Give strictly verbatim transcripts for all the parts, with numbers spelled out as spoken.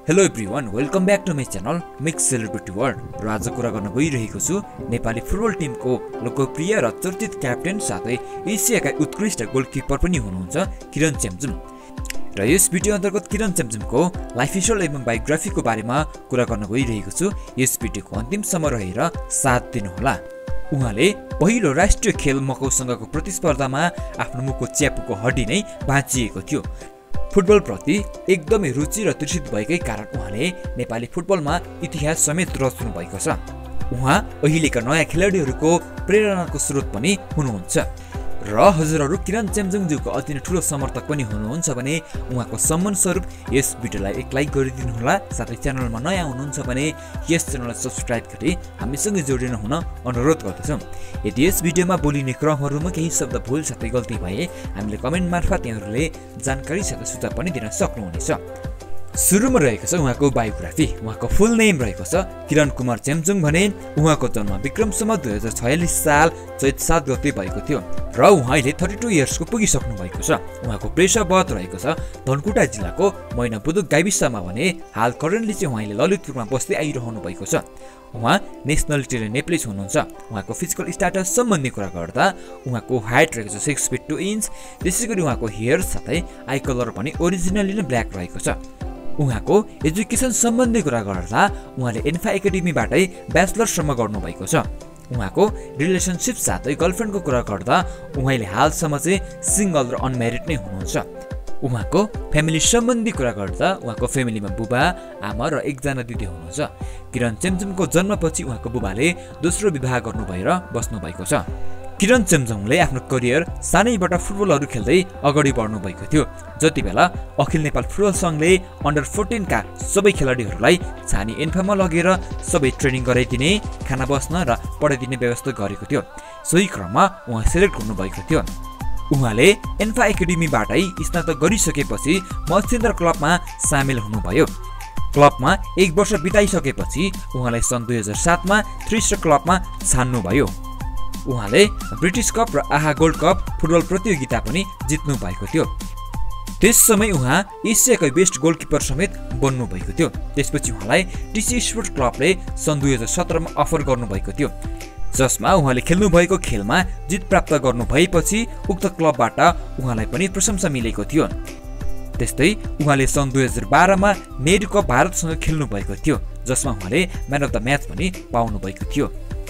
Hello everyone, welcome back to my channel mix celebrity world. र आज कुरा गर्न गइरहेको छु नेपाली फुटबल टिमको लोकप्रिय र चर्चित क्याप्टेन साथै एसियाका उत्कृष्ट गोलकिपर पनि हुनुहुन्छ किरण चेम्जुङ। र यस भिडियो अन्तर्गत किरण चेम्जुङको लाइफ हिस्टोरी एवं बायोग्राफीको बारेमा कुरा गर्न गइरहेको छु। यस भिडियोको अन्तिमसम्म रहेर साथ दिनुहोला। उहाँले पहिलो राष्ट्रिय खेल मकौसँगको प्रतिस्पर्धामा आफ्नो मुखको च्यापुको हड्डी नै भाँचिएको थियो। फुटबल प्रति एकदमै रुचि र तृषित भएकै कारण उहाँले नेपाली फुटबलमा इतिहास समेत रच्नु भएको छ। उहाँ अहिलेका नयाँ खेलाडीहरूको प्रेरणाको स्रोत पनि हुनुहुन्छ। र हजुरहरू किरण चेम्जुङज्यूको अति नै ठुलो समर्थक पनि हुनुहुन्छ भने उहाँको सम्मान स्वरूप यस भिडियोलाई एक लाइक गरिदिनु होला। साथै च्यानलमा नयाँ हुनुहुन्छ भने यस च्यानललाई सब्स्क्राइब गरी हामीसँग जोडिनु हुन अनुरोध गर्दछौँ। यदि यस भिडियोमा बोलिने क्रमहरूमा केही शब्द भुल साथै गल्ती भए हामीले कमेन्ट मार्फत यहाँहरूले जानकारी साथै सुझाव पनि दिन सक्नुहुनेछ। सुरुमा रहेको छ उहाँको बायोग्राफी। उहाँको फुल नेम रहेको छ किरण कुमार चेम्जुङ भने उहाँको जन्म विक्रम सम्वत दुई हजार छयालिस साल चैत सात गते भएको थियो र उहाँ अहिले थर्टी टू इयर्सको पुगिसक्नु भएको छ। उहाँको पेसागत रहेको छ धनकुटा जिल्लाको मैनाबुदुक गाविसमा भने हाल करेन्टली चाहिँ उहाँले ललितपुरमा बस्दै आइरहनु भएको छ। उहाँ नेसनलिटी नेप्लिज हुनुहुन्छ। उहाँको फिजिकल स्ट्याटस सम्बन्धी कुरा गर्दा उहाँको हाइट रहेको छ सिक्स फिट टू इन्च। त्यसै गरी उहाँको हेयर साथै आई कलर पनि ओरिजिनली नै ब्ल्याक रहेको छ। उहाँको एजुकेसन सम्बन्धी कुरा गर्दा उहाँले एन्फा एकाडेमीबाटै ब्याचलरसम्म गर्नुभएको छ। उहाँको रिलेसनसिप साथै गर्लफ्रेन्डको कुरा गर्दा उहाँले हालसम्म चाहिँ सिङ्गल र अनम्यारिड नै हुनुहुन्छ। उहाँको फ्यामिली सम्बन्धी कुरा गर्दा उहाँको फ्यामिलीमा बुबा आमा र एकजना दिदी हुनुहुन्छ। किरण चेम्जुङको जन्मपछि उहाँको बुबाले दोस्रो विवाह गर्नु भएर बस्नु भएको छ। किरण चेम्जुङले आफ्नो करियर सानैबाट फुटबलहरू खेल्दै अगाडि बढ्नु भएको थियो। जति बेला अखिल नेपाल फुटबल सङ्घले अन्डर फोर्टिनका सबै खेलाडीहरूलाई छानी एन्फामा लगेर सबै ट्रेनिङ गराइदिने, खाना बस्न र पढाइदिने व्यवस्था गरेको थियो। सोही क्रममा उहाँ सेलेक्ट हुनुभएको थियो। उहाँले एन्फा एकाडेमीबाटै स्नातक गरिसकेपछि मत्स्येन्द्र क्लबमा सामेल हुनुभयो। क्लबमा एक वर्ष बिताइसकेपछि उहाँलाई सन् दुई हजार सातमा थ्री स्टार क्लबमा छान्नुभयो। उहाँले ब्रिटिस कप र आहा गोल्ड कप फुटबल प्रतियोगिता पनि जित्नु भएको थियो। त्यस समय उहाँ एसियाकै बेस्ट गोलकिपर समेत बन्नु भएको थियो। त्यसपछि उहाँलाई टिसी स्पोर्ट्स क्लबले सन् दुई हजार सत्रमा अफर गर्नुभएको थियो, जसमा उहाँले खेल्नुभएको खेलमा जित प्राप्त गर्नु भएपछि उक्त क्लबबाट उहाँलाई पनि प्रशंसा मिलेको थियो। त्यस्तै उहाँले सन् दुई हजार बाह्रमा नेहरू कप भारतसँग खेल्नु भएको थियो, जसमा उहाँले म्यान अफ द म्याच पनि पाउनु भएको थियो।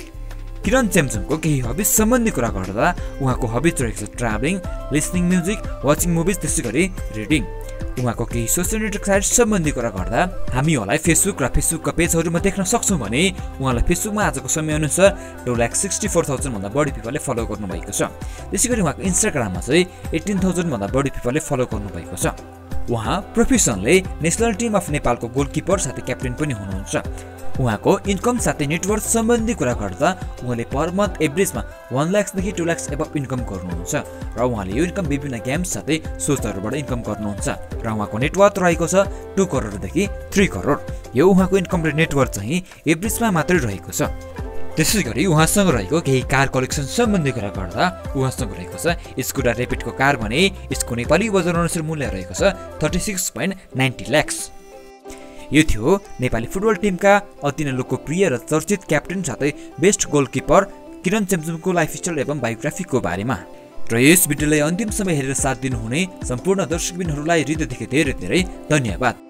किरण चेम्जुङको केही हबिज सम्बन्धी कुरा गर्दा उहाँको हबिज रहेको छ travelling, listening music, watching movies, त्यसै गरी रिडिङ। उहाँको केही सोसियल नेटवर्क साइट सम्बन्धी कुरा गर्दा हामी उहाँलाई फेसबुक र फेसबुकका पेजहरूमा देख्न सक्छौँ भने उहाँलाई फेसबुकमा आजको समयअनुसार टु लाख सिक्सटी फोर थाउजन्डभन्दा बढी पिपलले फलो गर्नुभएको छ। त्यसै गरी उहाँको इन्स्टाग्राममा चाहिँ एटिन थाउजन्डभन्दा बढी पिपलले फलो गर्नुभएको छ। उहाँ प्रोफेसनले नेसनल टिम अफ नेपालको गोलकिपर साथै क्याप्टेन पनि हुनुहुन्छ। उहाँको इन्कम साथै नेटवर्थ सम्बन्धी कुरा गर्दा उहाँले पर मन्थ एभरेजमा वान लाखदेखि टू लाख एबभ इन्कम गर्नुहुन्छ र उहाँले यो इन्कम विभिन्न गेम्स साथै सोचहरूबाट इन्कम गर्नुहुन्छ। र उहाँको नेटवर्थ रहेको छ टू करोडदेखि थ्री करोड। यो उहाँको इन्कम र नेटवर्थ चाहिँ एभरेजमा मात्रै रहेको छ। त्यसै गरी उहाँसँग रहेको केही कार कलेक्सन सम्बन्धी कुरा गर्दा उहाँसँग रहेको छ स्कुडा ऱ्यापिडको कार भने यसको नेपाली बजार अनुसार मूल्य रहेको छ thirty six point ninety lakhs. यो थियो नेपाली फुटबल टिमका अति नै लोकप्रिय र चर्चित क्याप्टेन साथै बेस्ट गोलकिपर किरण चेम्जुङको लाइफ हिस्टोरी एवं बायोग्राफीको बारेमा। र यस भिडियोलाई अन्तिमसम्म हेरेर साथ दिनुहुने सम्पूर्ण दर्शकबिनहरूलाई हृदयदेखि धेरै धेरै धन्यवाद।